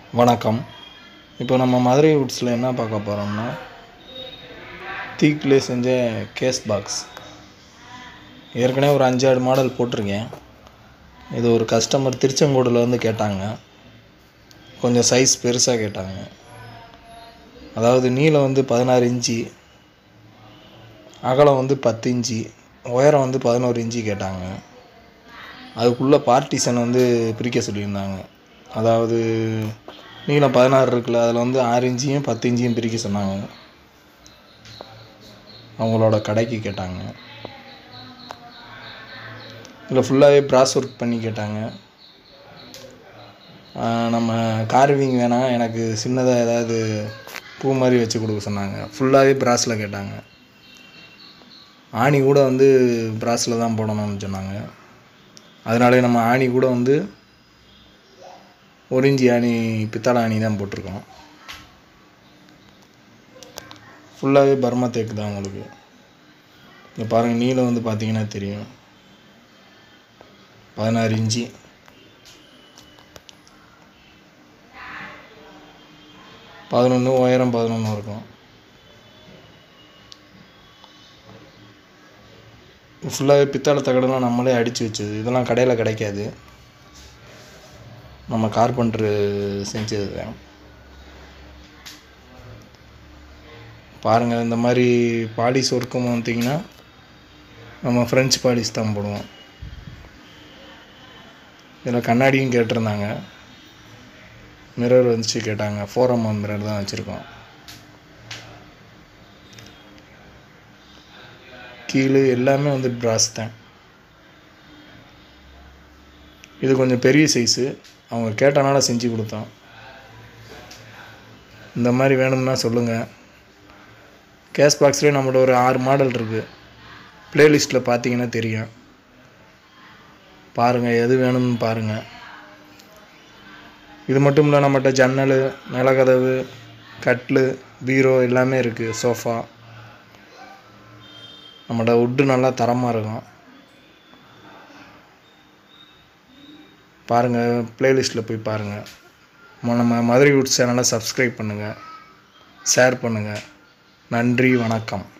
வணக்கம். இப்போ நம்ம மதுரை வுட்ஸில் என்ன பார்க்க போகிறோம்னா, தீக்கிலே செஞ்ச கேஸ் பாக்ஸ். ஏற்கனவே ஒரு 5-6 மாடல் போட்டிருக்கேன். இது ஒரு கஸ்டமர் திருச்செங்கோடில் வந்து கேட்டாங்க. கொஞ்சம் சைஸ் பெருசாக கேட்டாங்க. அதாவது நீளம் வந்து 16 இன்ச்சு, அகலம் வந்து 10 இன்ச்சு, உயரம் வந்து 11 இன்ச்சு கேட்டாங்க. அதுக்குள்ளே பார்ட்டிஷன் வந்து பிரிக்க சொல்லியிருந்தாங்க. அதாவது நீளம் 16 இருக்குல்ல, அதில் வந்து 6 இன்ச்சையும் 10 இன்ச்சையும் பிரிக்க சொன்னாங்க. அவங்களோட கடைக்கு கேட்டாங்க. இதில் ஃபுல்லாகவே ப்ராஸ் ஒர்க் பண்ணி கேட்டாங்க. நம்ம கார்விங் வேணாம், எனக்கு சின்னதாக ஏதாவது பூ மாதிரி வச்சு கொடுக்க சொன்னாங்க. ஃபுல்லாகவே ப்ராஸில் கேட்டாங்க. ஆணி கூட வந்து ப்ராஸில் தான் போடணும்னு சொன்னாங்க. அதனாலே நம்ம ஆணி கூட வந்து 1 இன்ச்சு ஆணி, பித்தளை ஆணி தான் போட்டிருக்கோம். ஃபுல்லாகவே பர்மா தேக்கு தான் உங்களுக்கு. இங்கே பாருங்கள், நீளம் வந்து பார்த்தீங்கன்னா தெரியும், 16 இன்ச்சு. உயரம் 11 இருக்கும். ஃபுல்லாகவே பித்தளை தகடெல்லாம் நம்மளே அடித்து வச்சது. இதெல்லாம் கடையில் கிடைக்காது, நம்ம கார்பெண்டரு செஞ்சது தான். பாருங்கள், இந்த மாதிரி பாலிஷ் ஒர்க்கும் வந்தீங்கன்னா நம்ம ஃப்ரெஞ்ச் பாலிஷ் தான் போடுவோம். இதில் கண்ணாடியும் கேட்டிருந்தாங்க, மிரர் வந்துச்சு கேட்டாங்க. 4mm மிரர் தான் வச்சுருக்கோம். கீழே எல்லாமே வந்து ப்ராஸ் தான். இது கொஞ்சம் பெரிய சைஸு, அவங்க கேட்டனால செஞ்சு கொடுத்தோம். இந்த மாதிரி வேணும்னா சொல்லுங்கள். கேஸ் பாக்ஸ்லேயே நம்மளோட ஒரு 6 மாடல் இருக்குது. ப்ளேலிஸ்ட்டில் பார்த்தீங்கன்னா தெரியும். பாருங்கள், எது வேணும்னு பாருங்கள். இது மட்டும் இல்லை, நம்மகிட்ட ஜன்னல், நிலக்கதவு, கட்லு, பீரோ எல்லாமே இருக்குது. சோஃபா நம்மகிட்ட வுட்டு நல்லா தரமாக இருக்கும். பாருங்கள், ப்ளேலிஸ்ட்டில் போய் பாருங்கள். நம்ம மதுரை வுட்ஸ் சேனலை சப்ஸ்கிரைப் பண்ணுங்கள், ஷேர் பண்ணுங்கள். நன்றி, வணக்கம்.